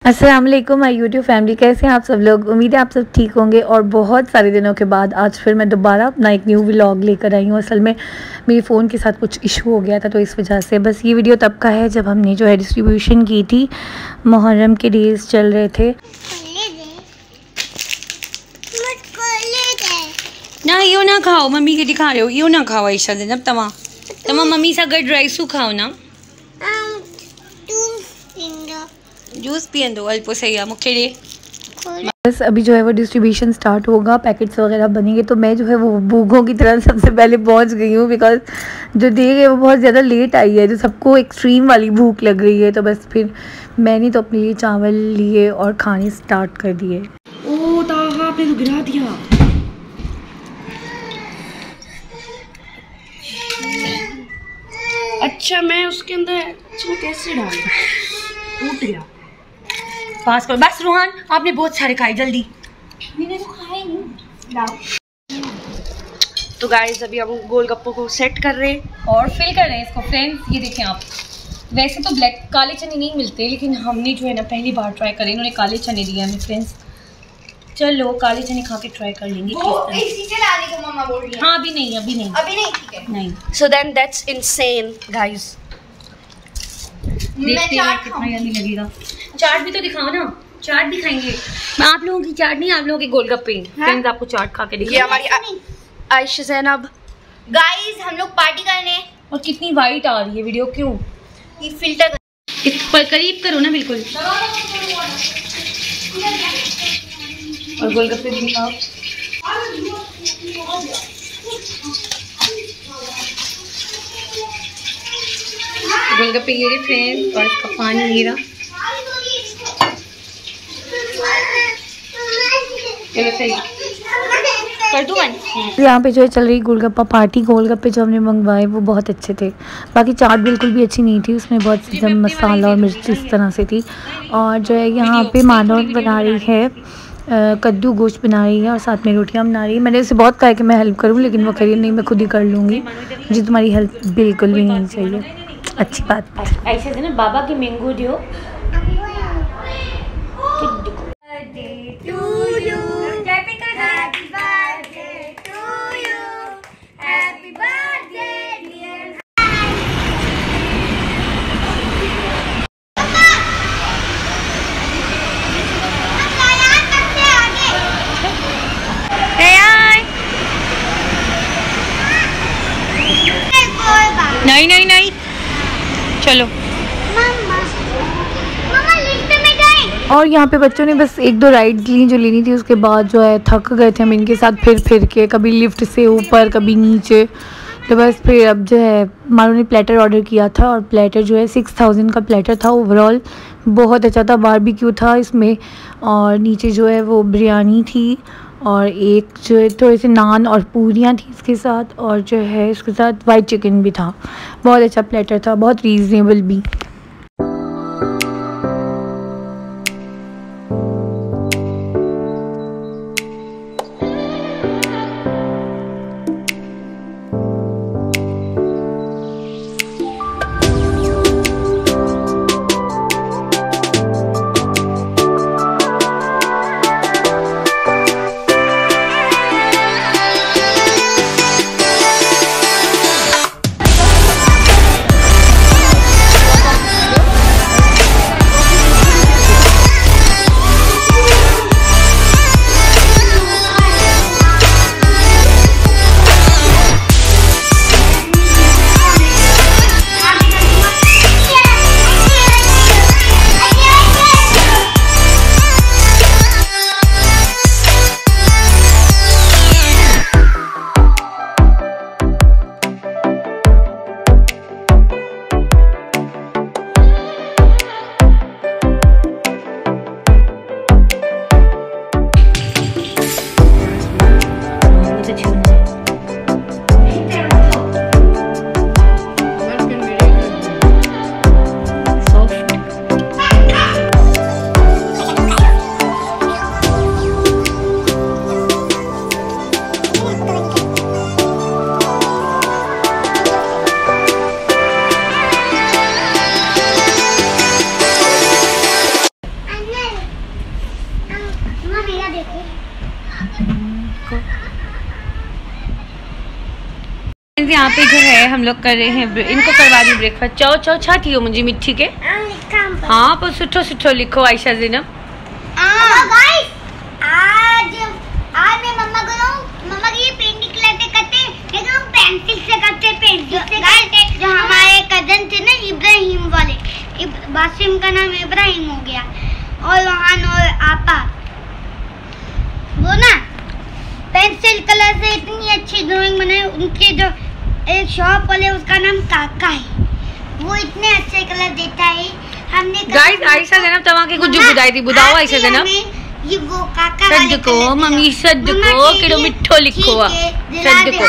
अस्सलाम वालेकुम my YouTube family, कैसे हैं आप सब लोग। उम्मीद है आप सब ठीक होंगे। और बहुत सारे दिनों के बाद आज फिर मैं दोबारा अपना एक न्यू व्लॉग लेकर आई हूँ। असल में मेरे फ़ोन के साथ कुछ इशू हो गया था, तो इस वजह से बस ये वीडियो तब का है जब हमने जो है डिस्ट्रीब्यूशन की थी। मुहर्रम के डेज़ चल रहे थे ना, यो ना खाओ, मम्मी के दिखा रहे हो, यो ना खाओ ऐसा जब तमा मम्मी सा गड राइस खाओ ना, जूस पियन दो अल्पो सही है मुखे लिए। बस अभी जो है वो डिस्ट्रीब्यूशन स्टार्ट होगा, पैकेट्स वगैरह बनेंगे, तो मैं जो है वो भूखों की तरह सबसे पहले पहुंच गई हूँ। बिकॉज जो देर है वो बहुत ज़्यादा लेट आई है, जो सबको एक्सट्रीम वाली भूख लग रही है। तो बस फिर मैंने तो अपने लिए चावल लिए और खाने स्टार्ट कर दिए। ओ ताहा आपने तो गिरा दिया। अच्छा मैं उसके अंदर कैसे डाल टूट गया। पास कर बस। रोहन आपने बहुत सारे खाए, जल्दी। मैंने तो खाए नहीं। तो गाइस अभी हम गोलगप्पों को सेट कर रहे हैं और फिल कर रहे हैं इसको। फ्रेंड्स ये देखें आप, वैसे तो ब्लैक काले चने नहीं मिलते, लेकिन हमने जो है ना पहली बार ट्राई करे, इन्होंने काले चने दिए हमें। फ्रेंड्स चलो काले चने खा के ट्राई कर लेंगे। हाँ अभी नहीं ठीक है नहीं। So then that's insane guys. देखते हैं कितना यम्मी लगेगा। चाट भी तो दिखाओ ना, चाट दिखाएंगे। आप लोगों की चाट नहीं, आप लोगों के गोलगप्पे। फ्रेंड्स आपको चाट खा के दिखाएंगे। ये हमारी आयशा ज़ैनब। गाइस हम लोग पार्टी करने। और कितनी वाइट आ रही है वीडियो, क्यों? ये फिल्टर करीब करो ना बिल्कुल। और गोलगप्पे भी दिखाओ। गोलगप्पे ये रहे फ्रेंड्स, और इसका पानी ये रहा। चलो सही कर दूँ मैं। यहाँ पे जो है चल रही गोलगप्पा पार्टी। गोलगप्पे जो हमने मंगवाए वो बहुत अच्छे थे, बाकी चाट बिल्कुल भी अच्छी नहीं थी, उसमें बहुत ज़्यादा मसाला और मिर्च इस तरह से थी। और जो है यहाँ पे मानो बना रही है, कद्दू गोश्त बना रही है और साथ में रोटियां बना रही है। मैंने उसे बहुत कहा कि मैं हेल्प करूं, लेकिन वो कह रही नहीं मैं खुद ही कर लूँगी, मुझे तुम्हारी हेल्प बिल्कुल भी नहीं चाहिए। अच्छी बात। ऐसे थे ना बाबा के मैंगो दियो। नहीं नहीं नहीं चलो। और यहाँ पे बच्चों ने बस एक दो राइड्स ली जो लेनी थी, उसके बाद जो है थक गए थे हम इनके साथ फिर के, कभी लिफ्ट से ऊपर कभी नीचे। तो बस फिर अब जो है मानो ने प्लेटर ऑर्डर किया था, और प्लेटर जो है 6000 का प्लेटर था। ओवरऑल बहुत अच्छा था, बारबेक्यू था इसमें, और नीचे जो है वो बिरयानी थी, और एक जो है थोड़े से नान और पूरियाँ थी इसके साथ, और जो है इसके साथ वाइट चिकन भी था। बहुत अच्छा प्लेटर था, बहुत रीज़नेबल भी। को। यहाँ पे जो है हम लोग कर रहे हैं, इनको करवा रही ब्रेकफास्ट। चाओ चाओ छाती हो मुझे मिट्टी के। हाँ पर सुठो सुठो लिखो आयशा ज़ैनब। आज मैं मम्मा को मम्मा की ये पेंटिंग करते लेकिन हम पेंसिल से करते, पेंसिल से करते। जो हमारे कजन थे ना इब्राहिम वाले, बासिम का नाम इब्राहिम हो गया, और रोहान और आपा, वो ना पेंसिल कलर से इतनी अच्छी ड्राइंग बनाए। उनके जो एक शॉप वाले उसका नाम काका है, वो इतने अच्छे कलर देता है। हमने गाइस आयशा ज़ैनब तव्हांखे कुछ बुधाई थी, बुधाओ आयशा ज़ैनब। ये वो काका सद को मम्मी सद को केड़ो मिठो लिखो आ सद को।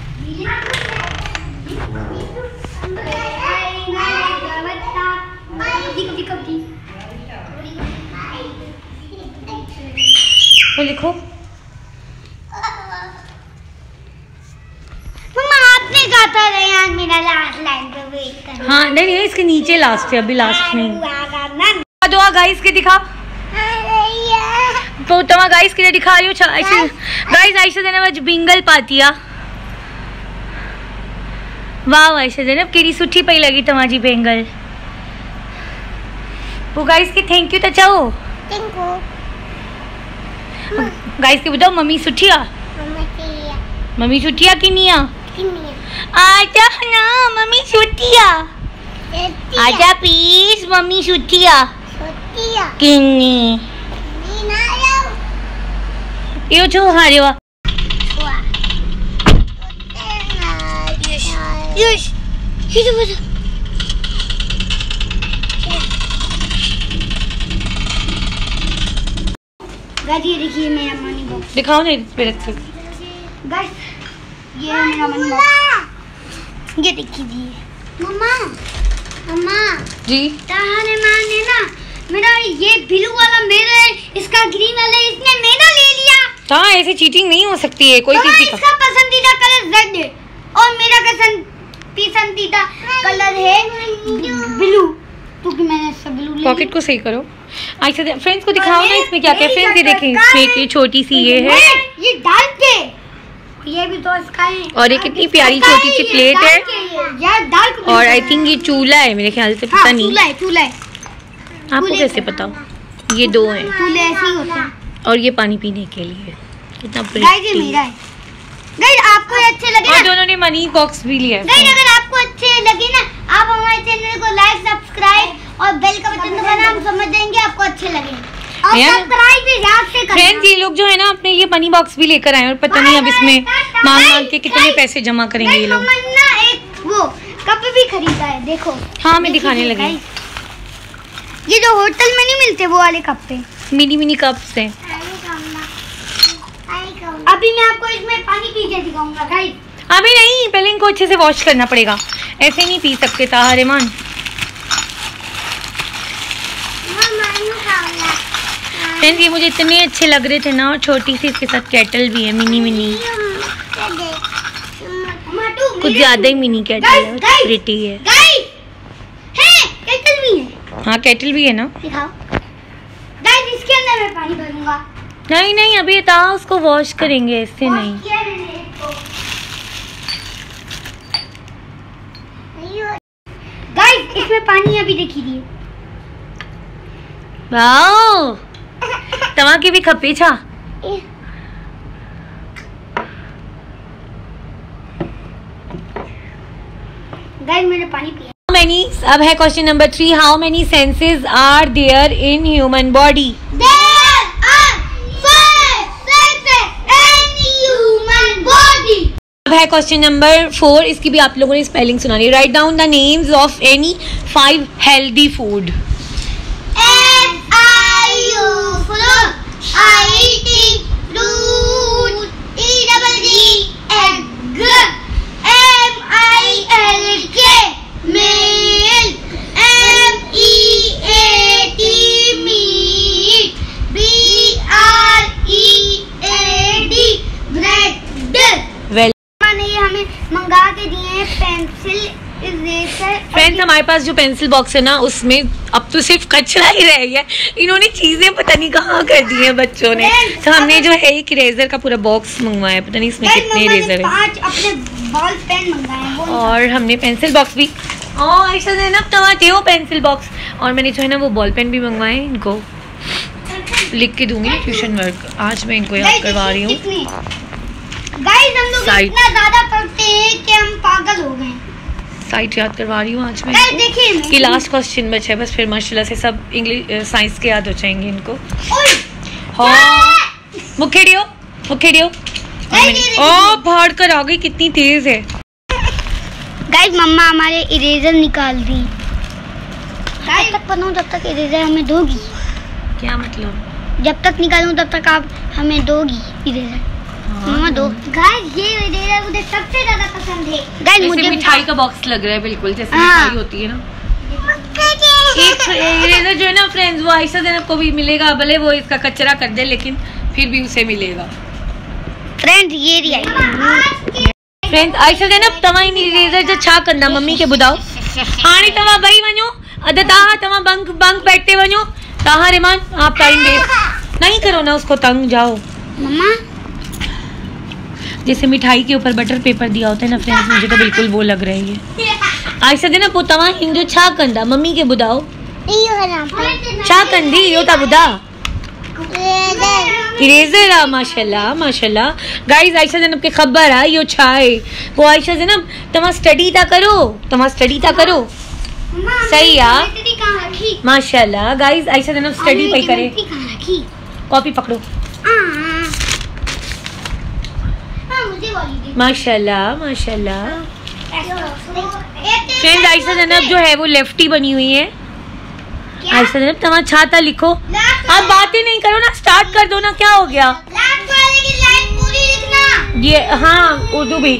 तो लिखो। मम्मा आपने कहा था रेहान मेरा लास्ट लाइन पे वेट कर। हाँ नहीं इसके नीचे लास्ट है, अभी लास्ट नहीं। दुआ गाइस के दिखा तो तमा गाइस के दिखा रही हो। गाइस आयशा ज़ैनब आज बिंगल पातिया। वाह आयशा ज़ैनब केड़ी सुठी पई लगी तमाजी बेंगल। वो गाइस के थैंक यू तो चाहो। थैंक यू गाइस के बताओ मम्मी सुठिया। मम्मी सुठिया कि नहीं आ? आजा ना मम्मी सुठिया। आजा प्लीज मम्मी सुठिया। किन्नी यो जो हारेवा। यश ये तो बता। गाइस ये देखिए मेरा मनी बॉक्स। दिखाओ ना इस पे रख के। गाइस ये है मेरा मनी बॉक्स, ये देखिए। मम्मा मम्मा जी ताहने माने ना मेरा ये ब्लू वाला मेरा है, इसका ग्रीन वाला इसने मेरा ले लिया। हाँ ऐसे चीटिंग नहीं हो सकती है कोई किसी का। इसका पसंदीदा कलर रेड है और मेरा पसंदीदा कलर है ब्लू, क्योंकि मैंने सब ब्लू ले। पॉकेट को सही करो। आयशा फ्रेंड्स को दिखाओ ना इसमें क्या क्या। फ्रेंड्स ये देखें इसमें एक छोटी सी ये है, ये डार्क है, ये भी तो इसका है। और ये कितनी प्यारी छोटी सी प्लेट है, यार डार्क। और आई थिंक ये चूल्हा है मेरे ख्याल से, पता नहीं चूल्हा है। आपको कैसे बताओ? ये दो हैं, चूल्हे ऐसे ही होते हैं। और ये पानी पीने के लिए कितना गाइस ये मेरा है। गाइस आपको ये अच्छे लगे ना, दोनों ने मनी बॉक्स भी लिया है। गाइस अगर आपको अच्छे लगे ना, आप हमारे चैनल को लाइक सब्सक्राइब और बेल का बटन दबाना, हम समझ जाएंगे आपको अच्छे लगे। और सब्सक्राइब भी याद से करना। फ्रेंड्स ये लोग जो है ना अपने लिए मनी बॉक्स भी लेकर आए, और पता नहीं अब इसमें मांग के कितने पैसे जमा करेंगे ये लोग। एक वो कप भी खरीदा है, देखो। हाँ मैं दिखाने लगी। ये जो होटल में नहीं मिलते वो वाले कप पे, मिनी मिनी कप्स हैं। अभी मैं आपको इसमें पानी पी के दिखाऊंगा गाइस। अभी नहीं, पहले इनको अच्छे से वॉश करना पड़ेगा, ऐसे नहीं पी सकते ताहरेमान। फ्रेंड्स ये मुझे इतने अच्छे लग रहे थे ना, और छोटी सी इसके साथ केटल भी है, मिनी मिनी, कुछ ज्यादा ही मिनी केटल है, प्रिटी है। केटल भी है। हाँ केटल भी है ना, दिखाओ गाइस। इसके अंदर मैं पानी भरूंगा। नहीं नहीं अभी था, उसको वॉश करेंगे, ऐसे नहीं। गाइस इसमें पानी अभी देखी दी। वाओ तव्हांखे भी खपे छा? गाइस मैंने पानी पिया। Many, अब है question number 3। How many senses are there in human body? There are 5 senses in human body. अब है क्वेश्चन नंबर 4, इसकी भी आप लोगों ने स्पेलिंग सुनानी है। Write down the names of any 5 healthy food. मंगा के दिए हैं पेंसिल, इरेजर। फ्रेंड्स हमारे पास जो पेंसिल बॉक्स है ना उसमें अब तो सिर्फ कचरा ही रह गया। इन्होंने चीजें पता नहीं कहाँ कर दी हैं बच्चों ने। तो हमने जो है एक इरेजर का पूरा बॉक्स मंगवाया है, पता नहीं इसमें कितने इरेजर है। अपने बॉल पेन मंगाए और हमने पेंसिल बॉक्स भी, ऐसा है ना टमाटे हो पेंसिल बॉक्स। और मैंने जो है ना वो बॉल पेन भी मंगवाए हैं। इनको लिख के दूंगी ट्यूशन वर्क, आज मैं इनको याद करवा रही हूँ। गाइस हम लोग इतना ज्यादा पढ़ते हैं कि हम पागल हो गए। साइट याद करवा रही हूँ आज मैं। देखिए कि लास्ट क्वेश्चन बचा है बस, फिर माशाल्लाह से सब इंग्लिश साइंस के याद हो जाएंगे इनको। हाँ मुखेड़ियो मुखेड़ियो। ओ भाड़ कर आ गई, कितनी तेज है। गाइस मम्मा हमारे इरेजर निकाल दी। जब तक पढ़ूं तब तक इरेजर हमें दोगी। क्या मतलब? जब तक निकालूं तब तक आप हमें दोगी इरेजर। मम्मा दो। गाइस ये इरेजर मुझे सबसे ज्यादा पसंद है। गाइस मुझे मिठाई का बॉक्स लग रहा है बिल्कुल जैसे मिठाई होती है ना। एक इरेजर जो है ना फ्रेंड्स वो आयशा ज़ैनब को भी मिलेगा, भले वो इसका कचरा कर दे लेकिन फिर भी उसे मिलेगा। फ्रेंड्स ये रही फ्रेंड्स आयशा ज़ैनब तव्हां इरेजर जो छा कंदा मम्मी के ॿुधाओ। हाणे तव्हां ॿई वञो, अधु तव्हां बंक बैठते वञो। तव्हां रिमान आप टाइम वेस्ट नहीं करो ना, उसको तंग जाओ। मम्मा जैसे मिठाई के ऊपर बटर पेपर दिया होता है ना फ्रेंड्स, मुझे तो बिल्कुल वो लग रही है। आयशा ज़ैनब पोइ तव्हां हिंदू छा कंदा मम्मी के ॿुधाओ। छा कंदी इहो त ॿुधा। इरेजर आहे माशाल्लाह माशाल्लाह। गाइस आयशा ज़ैनब के ख़बर आहे इहो छा आहे। पोइ आयशा ज़ैनब तव्हां स्टडी था करो, सही आहे माशाल्लाह। गाइस आयशा ज़ैनब स्टडी पई करे। कॉपी पकड़ो माशाल्लाह माशाल्लाह। फ्रेंड्स आयशा ज़ैनब जो है वो लेफ्टी बनी हुई है। आयशा ज़ैनब तव्हां छा था लिखो। आप बातें नहीं करो ना, स्टार्ट कर दो ना, क्या हो गया। ये हाँ उर्दू भी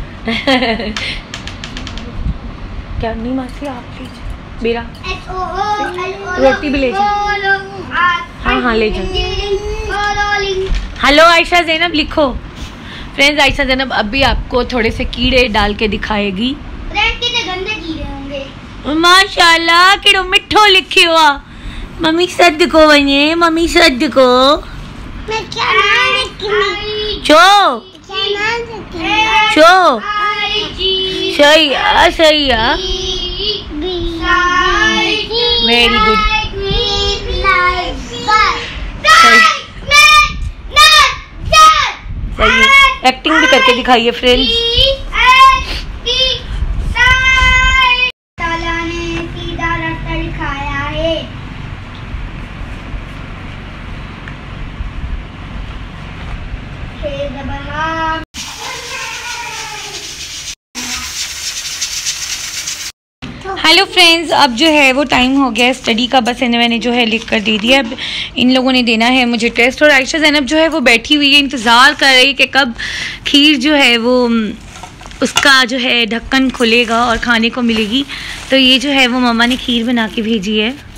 क्या नहीं मासी आप प्लीज बेरा रोटी भी ले जाओ। हाँ ले जाओ। हेलो आयशा ज़ैनब लिखो। फ्रेंड्स आयशा ज़ैनब अभी आपको थोड़े से कीड़े डाल के दिखाएगी। गंदे कीड़े होंगे माशाल्लाह। केड़ो मिठो लिखियो आ। मम्मी सद को वने, मम्मी सद को मैं क्या चो चो सही आ सही आ। Very good. सही है, एक्टिंग भी करके दिखाइए फ्रेंड्स। ताला ने सीधा रास्ता दिखाया है। हेलो फ्रेंड्स, अब जो है वो टाइम हो गया स्टडी का। बस इन्हें मैंने जो है लिख कर दे दिया। अब इन लोगों ने देना है मुझे टेस्ट। और आयशा ज़ैनब जो है वो बैठी हुई है, इंतज़ार कर रही है कि कब खीर जो है वो उसका जो है ढक्कन खुलेगा और खाने को मिलेगी। तो ये जो है वो मम्मा ने खीर बना के भेजी है।